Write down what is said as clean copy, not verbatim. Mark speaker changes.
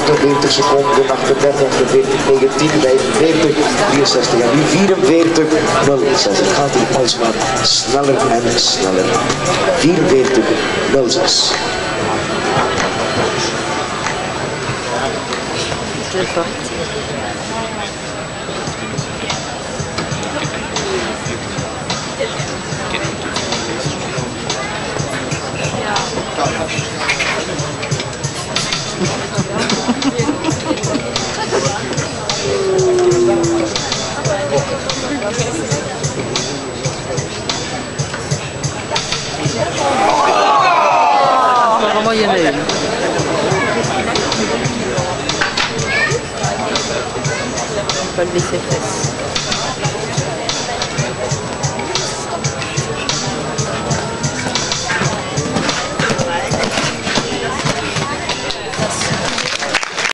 Speaker 1: 48 seconden, 38, 40, 19, 45, 63 en nu 44, 06. Het gaat hier alsmaar sneller en sneller. 44, 06.
Speaker 2: Vad var ju nu? Pas le laisser faire.